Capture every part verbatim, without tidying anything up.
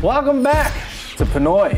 Welcome back to Pinoy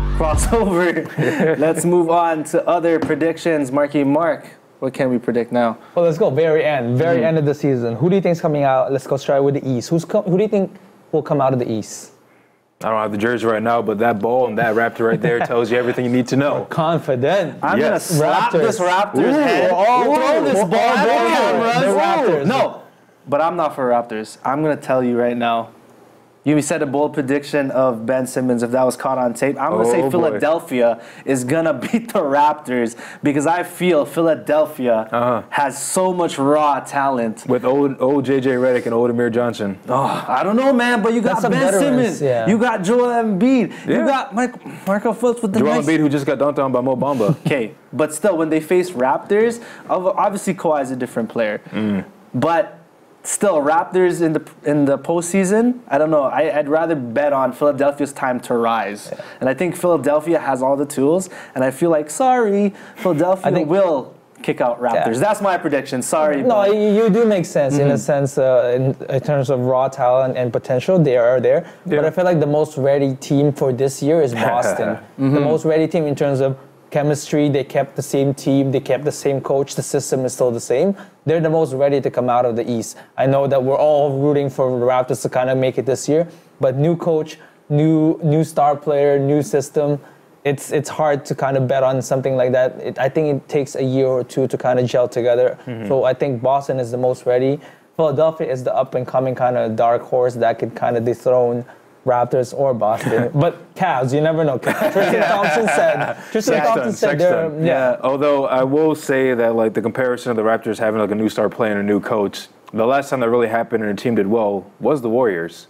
Crossover. Let's move on to other predictions. Marky Mark, what can we predict now? Well, let's go very end, very mm-hmm. end of the season. Who do you think is coming out? Let's go start with the East. Who's co- who do you think will come out of the East? I don't have the jersey right now, but that ball and that Raptor right there tells you everything you need to know. Confident. I'm yes. gonna slap Raptors. this Raptors Ooh, head. all throw this ball at the cameras. The Raptors. No, but I'm not for Raptors. I'm gonna tell you right now. You said a bold prediction of Ben Simmons if that was caught on tape. I'm going to oh, say boy. Philadelphia is going to beat the Raptors because I feel Philadelphia uh-huh. has so much raw talent. With old old J J Redick and old Amir Johnson. Oh, I don't know, man, but you got Ben veterans, Simmons. Yeah. You got Joel Embiid. Yeah. You got Mike, Marco Fultz with the Joel nice... Embiid who just got dunked on by Mo Bamba. Okay, but still, when they face Raptors, obviously Kawhi is a different player. Mm. But... Still, Raptors in the in the postseason, I don't know. I, I'd rather bet on Philadelphia's time to rise. Yeah. And I think Philadelphia has all the tools. And I feel like, sorry, Philadelphia think, will kick out Raptors. Yeah. That's my prediction. Sorry. No, but. you do make sense mm-hmm. in a sense, uh, in, in terms of raw talent and potential. They are there. Yeah. But I feel like the most ready team for this year is Boston. mm-hmm. The most ready team in terms of chemistry, they kept the same team, they kept the same coach, the system is still the same. They're the most ready to come out of the East. I know that we're all rooting for the Raptors to kind of make it this year, but new coach, new new star player, new system, it's it's hard to kind of bet on something like that. It, I think it takes a year or two to kind of gel together. Mm-hmm. So I think Boston is the most ready. Philadelphia is the up-and-coming kind of dark horse that could kind of dethrone Raptors or Boston, but Cavs, you never know. Tristan yeah. Thompson said. Tristan Thompson said they're yeah. yeah. Although I will say that like the comparison of the Raptors having like a new star player and a new coach, the last time that really happened and a team did well was the Warriors.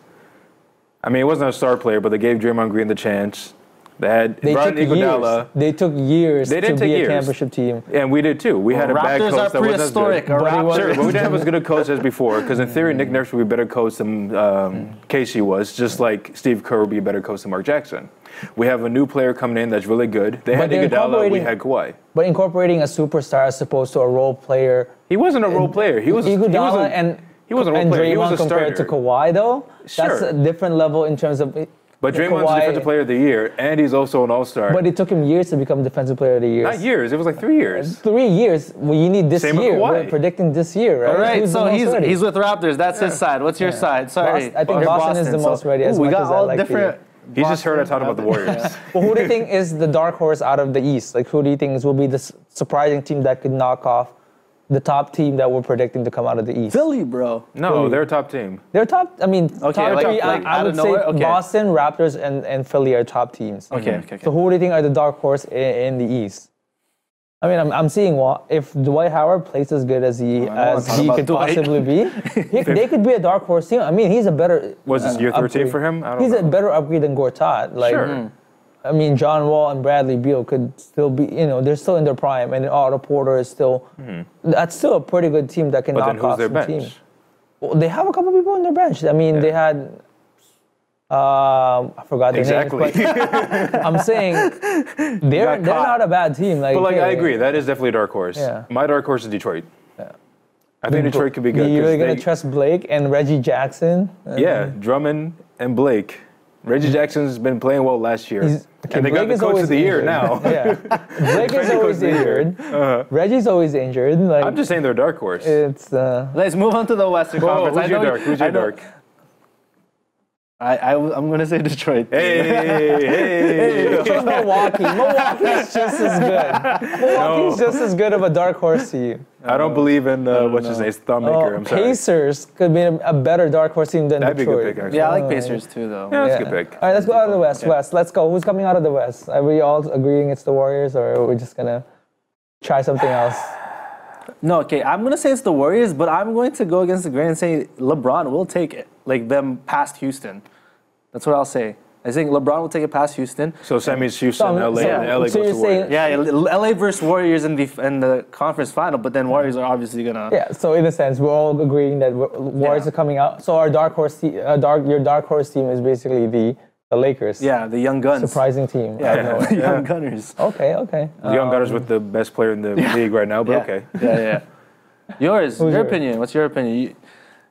I mean, it wasn't a star player, but they gave Draymond Green the chance. They had they Brian took Iguodala. Years. They took years they to be years. a championship team. And we did too. We well, had a Raptors bad coach are that wasn't as good. But sure, but we didn't have as good a coach as before. Because in theory, Nick Nurse would be a better coach than um, Casey was, just like Steve Kerr would be a better coach than Mark Jackson. We have a new player coming in that's really good. They had Iguodala, we had Kawhi. But incorporating a superstar as opposed to a role player. He wasn't a role player. He was Iguodala he was a, and he wasn't a role and player. Draymond He was a compared starter. to Kawhi though. Sure. That's a different level in terms of. But Draymond's Kawhi, defensive player of the year, and he's also an all-star. But it took him years to become defensive player of the year. Not years. It was like three years. Three years. Well, you need this Same year. With Kawhi. We're predicting this year, right? All right, Who's so he's ready? he's with Raptors. That's yeah. his side. What's your yeah. side? Sorry. Boston, I think Boston, Boston is the most ready. So, as ooh, we much got as all I like different. He just heard I talk about the Warriors. Yeah. Well, who do you think is the dark horse out of the East? Like, who do you think will be the surprising team that could knock off the top team that we're predicting to come out of the East? Philly, bro. No, Philly. They're a top team. They're top. I mean, okay, top like, three. like, I, I would say okay. Boston, Raptors, and, and Philly are top teams. Okay, okay, okay. So who do you think are the dark horse in, in the East? I mean, I'm I'm seeing what if Dwight Howard plays as good as he oh, as he could Dwight. possibly be. he, they could be a dark horse team. I mean, he's a better. Was this uh, year thirteen upgrade. for him? I don't he's know. a better upgrade than Gortat. Like, sure. Mm. I mean, John Wall and Bradley Beal could still be. You know, they're still in their prime, and Otto Porter is still. Mm. That's still a pretty good team that can but knock then who's off their some bench? teams. Well, they have a couple people on their bench. I mean, yeah. they had. Um, I forgot the exactly. names. Exactly. I'm saying they're they're not a bad team. Like, but like yeah, I agree, that is definitely a dark horse. Yeah. My dark horse is Detroit. Yeah. I think Detroit could be good. Are you really gonna they, trust Blake and Reggie Jackson? Yeah, Drummond and Blake. Reggie Jackson's been playing well last year. He's, okay, and they Blake got the coach of the year injured. now. Yeah. Blake is always injured. Uh-huh. Reggie's always injured. Like, I'm just saying they're a dark horse. It's uh, Let's move on to the Western Whoa, Conference. Who's I your know dark? Who's your dark? I, I, I'm going to say Detroit. Hey, hey, hey. Milwaukee. Milwaukee is just as good. Milwaukee's no. just as good of a dark horse to you. I don't believe in, uh, what's his name, Thumbmaker. Oh, I'm sorry. Pacers could be a, a better dark horse team than That'd Detroit. Be a good pick, actually. Yeah, I like Pacers too, though. Yeah, that's yeah. a good pick. All right, let's go out of the West. Yeah. West, let's go. Who's coming out of the West? Are we all agreeing it's the Warriors, or are we just going to try something else? No, okay, I'm going to say it's the Warriors, but I'm going to go against the grain and say LeBron will take it, like them past Houston. That's what I'll say. I think LeBron will take it past Houston. So that means Houston, so, L A, so, and L A so goes to Warriors. Yeah, L A versus Warriors in the in the conference final, but then Warriors are obviously gonna. Yeah, so in a sense, we're all agreeing that Warriors yeah. are coming out. So our dark horse, te- uh, dark your dark horse team is basically the the Lakers. Yeah, the young guns. Surprising team. Yeah, yeah. the young gunners. Okay, okay. The young um, gunners with the best player in the yeah. league right now, but yeah. okay. Yeah, yeah. Yours, Who's your yours? opinion. What's your opinion? You,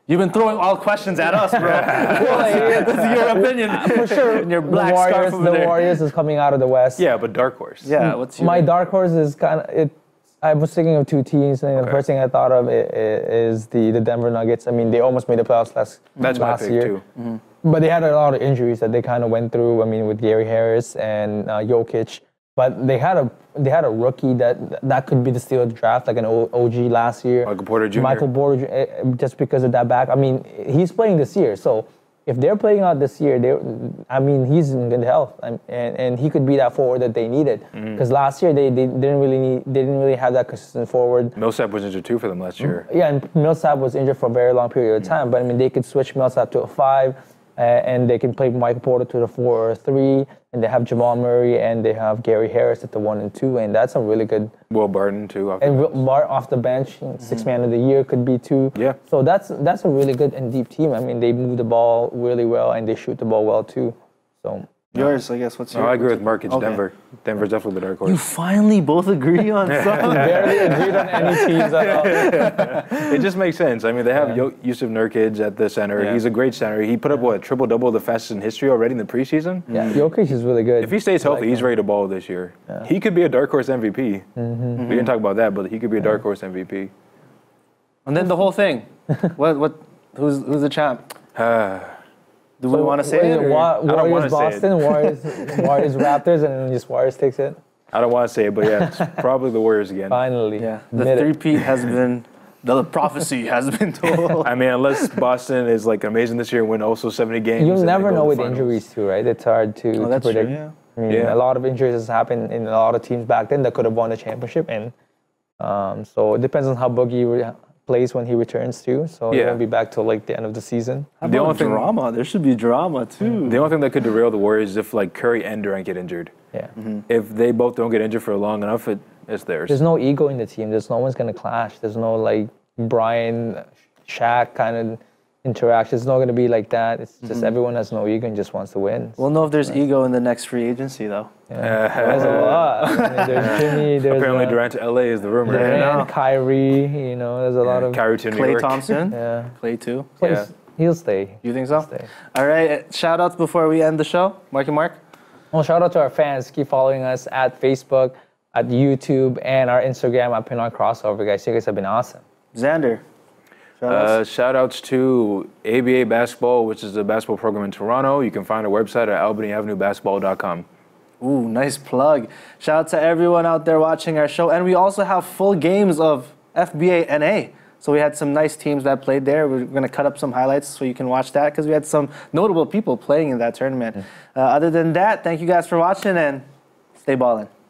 You've been throwing all questions at us, bro. This is your opinion. For sure, And your black the Warriors, scarf over the there. Warriors is coming out of the West. Yeah, but dark horse. Yeah, what's your... My dark horse is kind of it. I was thinking of two teams, and Okay. the first thing I thought of i- i- is the, the Denver Nuggets. I mean, they almost made the playoffs last That's my last pick year, too. but they had a lot of injuries that they kind of went through. I mean, with Gary Harris and uh, Jokic, but they had a they had a rookie that that could be the steal of the draft, like an O- OG last year. Michael Porter Junior Michael Porter, uh, just because of that back. I mean, he's playing this year, so if they're playing out this year, they, I mean, he's in good health, and and, and he could be that forward that they needed. Because last year they, they didn't really need, they didn't really have that consistent forward. Millsap was injured too for them last year. Yeah, and Millsap was injured for a very long period of time. But I mean, they could switch Millsap to a five, uh, and they can play Michael Porter to the four or three, and they have Jamal Murray and they have Gary Harris at the one and two, and that's a really good. Will Barton too. off the And bench. Will Bart off the bench, six man of the year could be two. Yeah. So that's that's a really good and deep team. I mean, they move the ball really well and they shoot the ball well too. So Yours, I guess. What's No, your... I agree with Mark. It's Okay. Denver. Denver's definitely the dark horse. You finally both agree on something. barely agreed on any teams at all. It just makes sense. I mean, they have Yo- Yusuf Nurkic at the center. Yeah. He's a great center. He put up, what, triple-double, the fastest in history already in the preseason? Yeah, Jokic is really good. If he stays healthy, he's ready to ball this year. He could be a dark horse M V P. Mm-hmm. We didn't talk about that, but he could be a dark horse M V P. And then the whole thing. What? What? Who's who's the champ? Do we want to say it? or- Wa- don't wanna Warriors, say it. Boston, Warriors, Warriors, Raptors, and then just Warriors takes it. I don't want to say it, but yeah, it's probably the Warriors again. Finally, Yeah. The Admit it. three-peat has been... The prophecy has been told. I mean, unless Boston is like amazing this year and win also seventy games. You'll and never they go know to with the finals. injuries too, right? It's hard to, Oh, to that's true, predict. yeah. I mean, Yeah. a lot of injuries has happened in a lot of teams back then that could have won the championship, and um, so it depends on how Boogie re- plays when he returns too. So he Yeah. won't be back till like the end of the season. How The about only thing- drama? There should be drama too. The only thing that could derail the Warriors is if like Curry and Durant get injured. Yeah. If they both don't get injured for long enough, it, it's theirs. There's no ego in the team. There's no one's gonna clash. There's no like Brian, Shaq kind of interaction. It's not gonna be like that. It's just everyone has no ego and just wants to win. We'll know if there's ego in the next free agency, though. Yeah. There's a lot. I mean, there's Jimmy. There's Apparently, uh, Durant to L A is the rumor. Durant, Kyrie. You know, there's a lot of Kyrie to New Klay York. Thompson. yeah. Klay too. Place- He'll stay. You think so? Stay. All right. Shout outs before we end the show. Marky Mark. Well, shout out to our fans. Keep following us at Facebook, at YouTube, and our Instagram at Pinoy Crossover, guys. You guys have been awesome. Xander. Shout outs. Uh, shout outs to A B A Basketball, which is a basketball program in Toronto. You can find our website at albany avenue basketball dot com. Ooh, nice plug. Shout out to everyone out there watching our show. And we also have full games of F B A N A. So we had some nice teams that played there. We're going to cut up some highlights so you can watch that because we had some notable people playing in that tournament. Uh, other than that, thank you guys for watching and stay ballin'.